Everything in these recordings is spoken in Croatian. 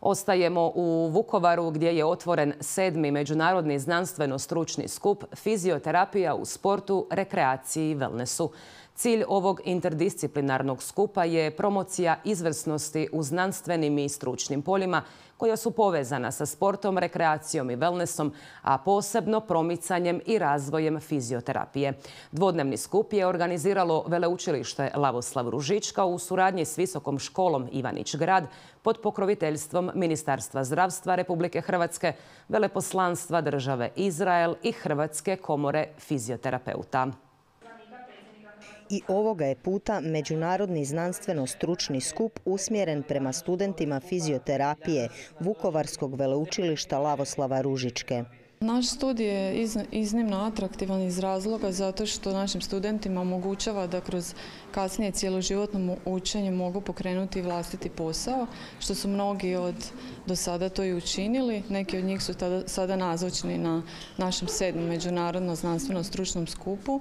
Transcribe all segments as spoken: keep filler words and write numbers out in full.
Ostajemo u Vukovaru gdje je otvoren sedmi međunarodni znanstveno-stručni skup Fizioterapija u sportu, rekreaciji i wellnessu. Cilj ovog interdisciplinarnog skupa je promocija izvrsnosti u znanstvenim i stručnim poljima koja su povezana sa sportom, rekreacijom i wellnessom, a posebno promicanjem i razvojem fizioterapije. Dvodnevni skup je organiziralo Veleučilište Lavoslav Ružička u suradnji s Visokom školom Ivanić Grad pod pokroviteljstvom Ministarstva zdravstva Republike Hrvatske, Veleposlanstva države Izrael i Hrvatske komore fizioterapeuta. I ovoga je puta međunarodni znanstveno-stručni skup usmjeren prema studentima fizioterapije Vukovarskog veleučilišta Lavoslava Ružičke. Naš studij je iznimno atraktivan iz razloga zato što našim studentima omogućava da kroz kasnije cjeloživotno učenje mogu pokrenuti vlastiti posao, što su mnogi od do sada to i učinili. Neki od njih su tada, sada nazočni na našem sedmom međunarodnom znanstveno-stručnom skupu.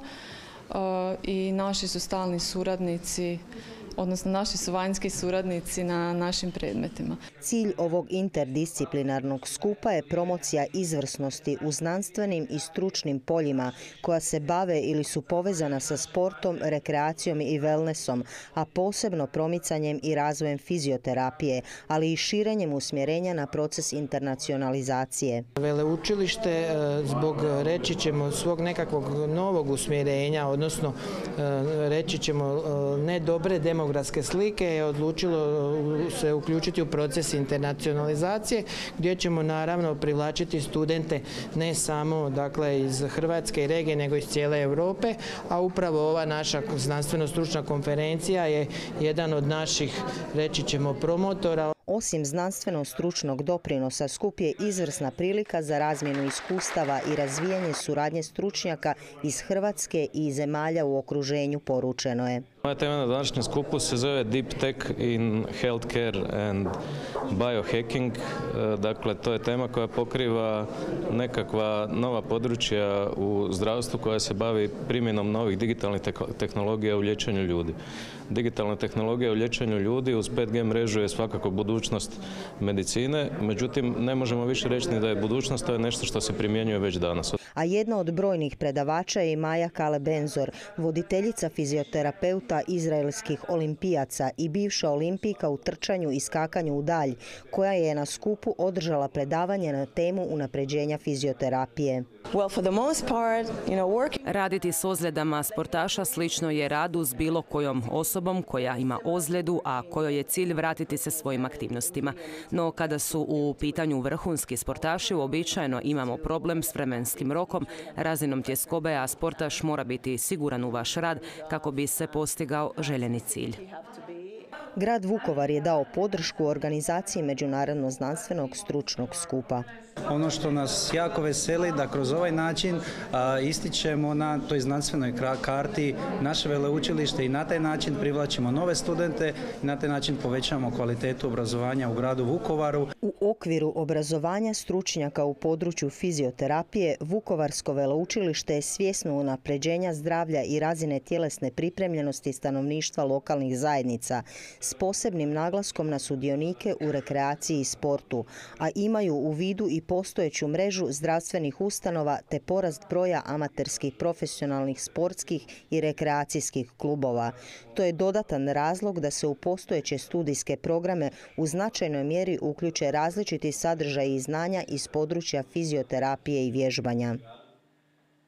I naši su stalni suradnici, odnosno naši su vanjski suradnici na našim predmetima. Cilj ovog interdisciplinarnog skupa je promocija izvrsnosti u znanstvenim i stručnim poljima koja se bave ili su povezana sa sportom, rekreacijom i wellnessom, a posebno promicanjem i razvojem fizioterapije, ali i širenjem usmjerenja na proces internacionalizacije. Veleučilište zbog, reći ćemo, svog nekakvog novog usmjerenja, odnosno reći ćemo ne dobre demografske demografske slike je odlučilo se uključiti u proces internacionalizacije gdje ćemo naravno privlačiti studente ne samo dakle iz Hrvatske i regije nego iz cijele Europe, a upravo ova naša znanstveno-stručna konferencija je jedan od naših, reći ćemo, promotora. Osim znanstveno-stručnog doprinosa, skup je izvrsna prilika za razmjenu iskustava i razvijanje suradnje stručnjaka iz Hrvatske i zemalja u okruženju, poručeno je. Moja tema na današnjem skupu se zove Deep Tech in Healthcare and Biohacking. Dakle, to je tema koja pokriva nekakva nova područja u zdravstvu koja se bavi primjenom novih digitalnih tehnologija u liječenju ljudi. Digitalna tehnologija u liječenju ljudi uz pet G mrežu je svakako budućnost medicine, međutim ne možemo više reći ni da je budućnost, to je nešto što se primjenjuje već danas. A jedna od brojnih predavača je Maja Kalebenzor, voditeljica fizioterapeuta izraelskih olimpijaca i bivša olimpijka u trčanju i skakanju u dalj, koja je na skupu održala predavanje na temu unapređenja fizioterapije. Raditi s ozljedama sportaša slično je radu s bilo kojom osobom koja ima ozljedu, a kojoj je cilj vratiti se svojim aktivnostima. No kada su u pitanju vrhunski sportaši, uobičajeno imamo problem s vremenskim rokom, razinom tjeskobe, a sportaš mora biti siguran u vaš rad kako bi se postigao željeni cilj. Grad Vukovar je dao podršku organizaciji međunarodno znanstvenog stručnog skupa. Ono što nas jako veseli da kroz ovaj način a, ističemo na toj znanstvenoj karti naše veleučilište i na taj način privlačimo nove studente i na taj način povećamo kvalitetu obrazovanja u gradu Vukovaru. U okviru obrazovanja stručnjaka u području fizioterapije Vukovarsko veleučilište je svjesno unapređenja zdravlja i razine tjelesne pripremljenosti stanovništva lokalnih zajednica s posebnim naglaskom na sudionike u rekreaciji i sportu, a imaju u vidu i postojeću mrežu zdravstvenih ustanova te porast broja amaterskih, profesionalnih, sportskih i rekreacijskih klubova. To je dodatan razlog da se u postojeće studijske programe u značajnoj mjeri uključe različiti sadržaji i znanja iz područja fizioterapije i vježbanja.